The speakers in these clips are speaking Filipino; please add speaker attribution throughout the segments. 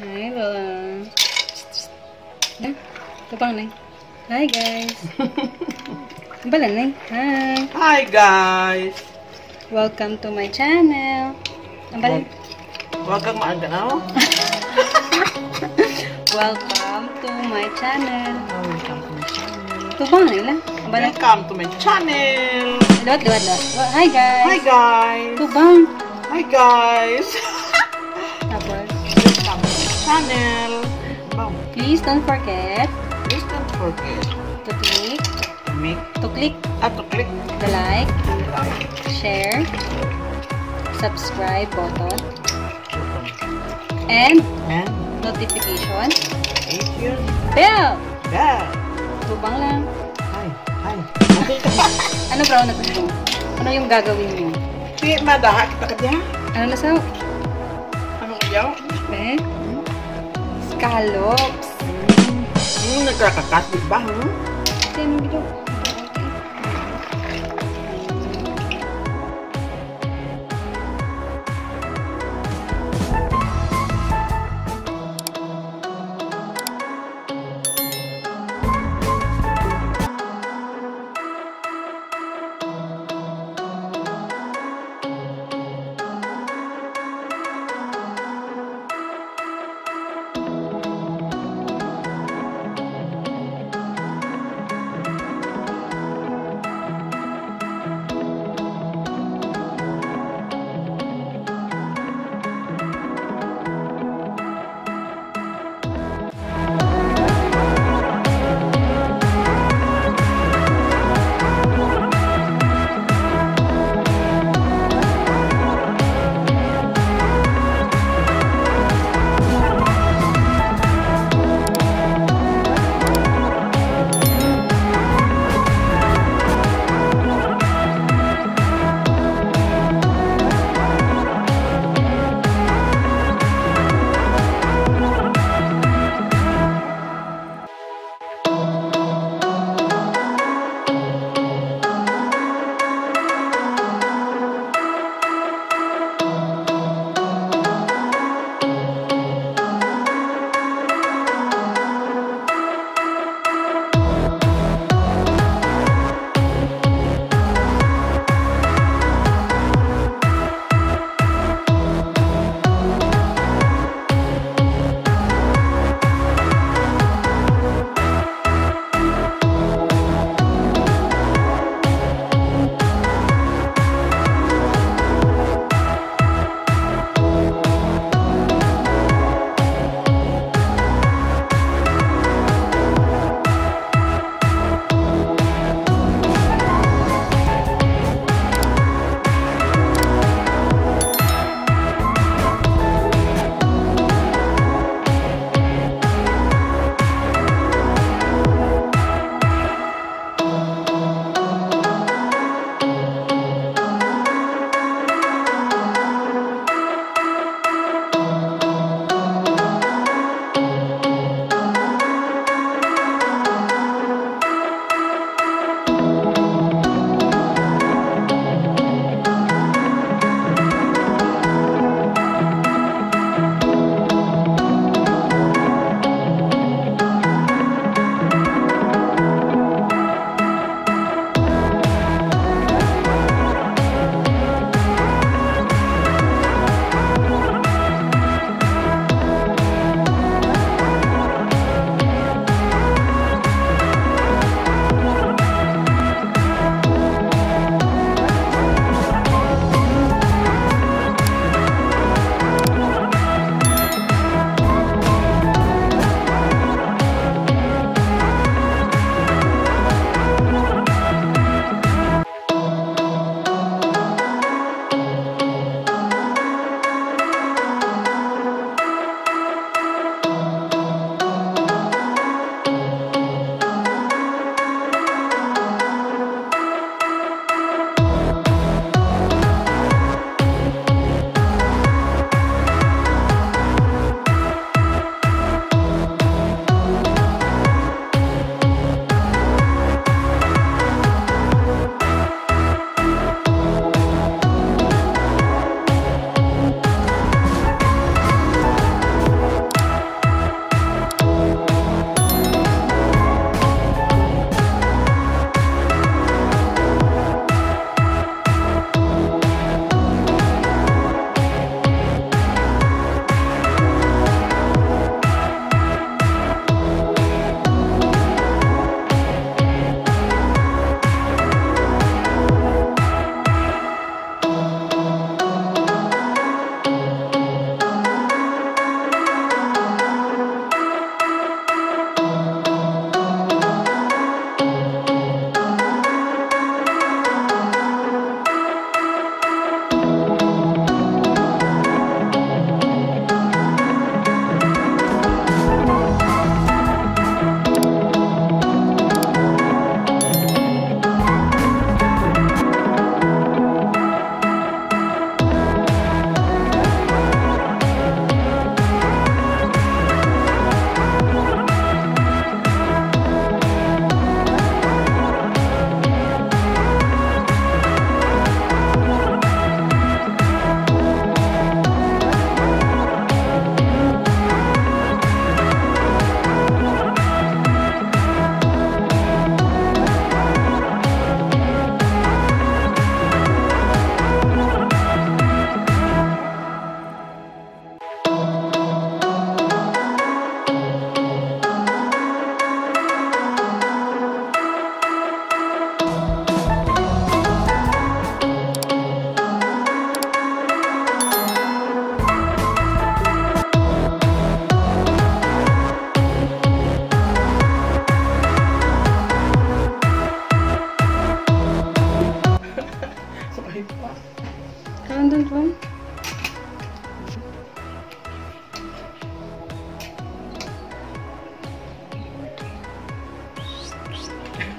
Speaker 1: Hello. Tupang na. Hi guys. Bala na. Hi.
Speaker 2: Hi guys.
Speaker 1: Welcome to my channel. Bala.
Speaker 2: Welcome maaga na.
Speaker 1: Welcome to my channel.
Speaker 2: Welcome to my channel.
Speaker 1: Tupang na ila. Bala.
Speaker 2: Welcome to my channel.
Speaker 1: Lewat. Hi guys.
Speaker 2: Hi guys.
Speaker 1: Tupang.
Speaker 2: Hi guys.
Speaker 1: Tapos.
Speaker 2: Welcome to my channel.
Speaker 1: Please don't forget
Speaker 2: to
Speaker 1: click
Speaker 2: to click
Speaker 1: the like,
Speaker 2: the like,
Speaker 1: share, subscribe button, and notification bell. Tubang lang.
Speaker 2: Hi.
Speaker 1: Ano brown na ito? Ano yung gagawin mo?
Speaker 2: Di madaha kita ka diya.
Speaker 1: Ano na sa?
Speaker 2: Anong iyaw?
Speaker 1: Scallops.
Speaker 2: Nagkakakat, di ba?
Speaker 1: Ito yung video.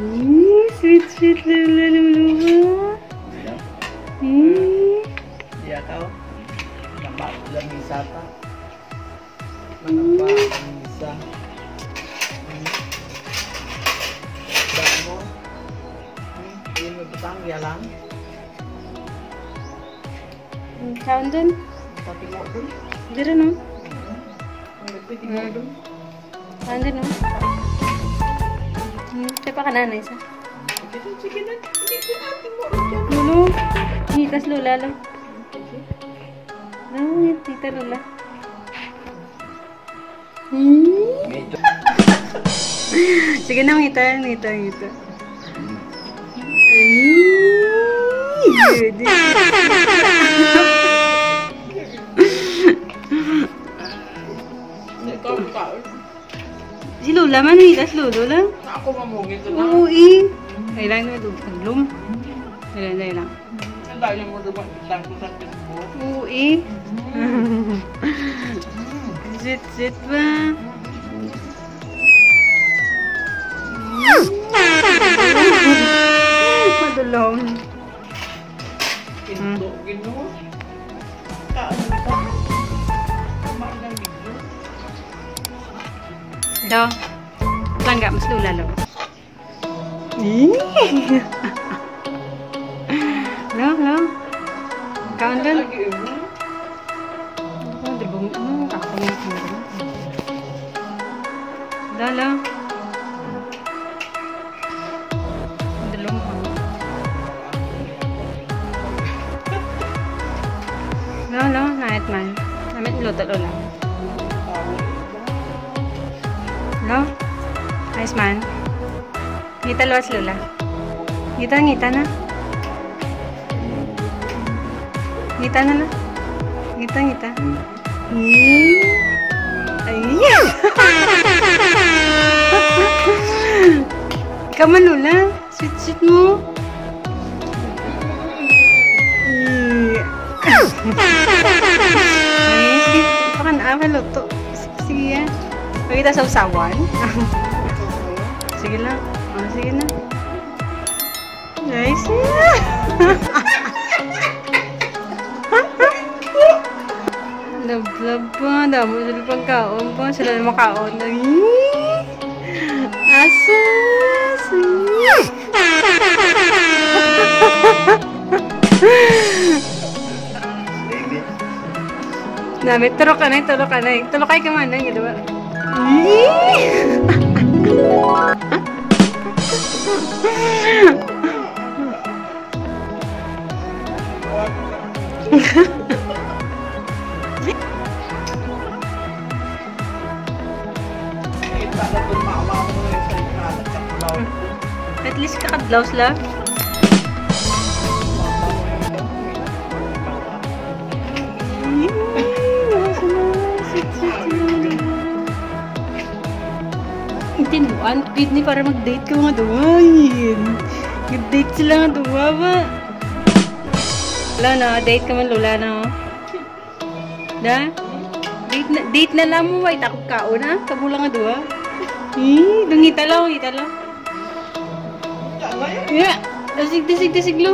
Speaker 1: Sweet, sweet Lola, Lola.
Speaker 2: Dia kau nampak lamisa pa. Nampak lamisa. Damo. Ini betang dia lang.
Speaker 1: Kaon dun.
Speaker 2: Tapi mo dun.
Speaker 1: Dito no?
Speaker 2: Pwede mo dun.
Speaker 1: Kaon dun no? Tayo pa ka na, isa.
Speaker 2: Sige na. Dito natin mo rin dyan.
Speaker 1: Lulu. Ngitas Lola lang. No, tita Lola. Sige na, ngita. Si Lola man, ngitas Lolo lang.
Speaker 2: Ako mamungin ko na.
Speaker 1: Oo, eh. Kailangan na ito. Taglum. Kailangan.
Speaker 2: Ang dahil mo naman isang ko sa pinbo.
Speaker 1: Oo, eh. Sit ba? Madulong.
Speaker 2: Pinto, gino. Kaano ba? Kumain ng video.
Speaker 1: Do. Langga, mas Lola lo. Lo. Kaon dun.
Speaker 2: Lagi yun.
Speaker 1: Dibong, ako na yung Dalo. Dalong ko. Lo, nait man. Namit luto Lola. Lo. Ayos man. Ngita luwas Lola. Ngita na. Ngita na la. Ngita. Ayan. Ikaw man Lola. Sweet mo. Ay, sige. Pakan luto. Sige yan. Pagkita sa usawan. Sige lang. Sige na. Nice. Love pa. Damo sila pang kaon pa. Sila na makaon. Asas. Namit, turo ka na. Turo kay ka man na. Diba? At least kakadlaws lang. Tinuan, pwede ni para mag-date ka mga duwain. Mag-date sila nga duwa ba? Wala na, date ka man Lola na. Da? Date na lang mo, wait ako kao na. Kabula nga duwa. Dungita lang. Yeah, dasig lo.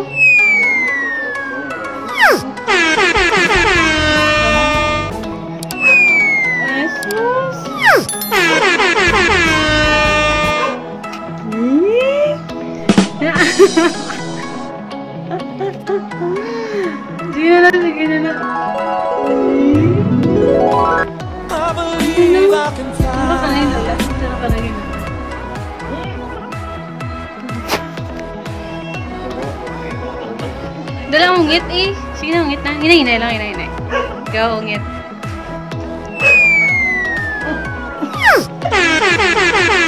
Speaker 1: Sige na lang. Dala ungit eh. Sige na, ungit na. Hinay lang. Ikaw, ungit.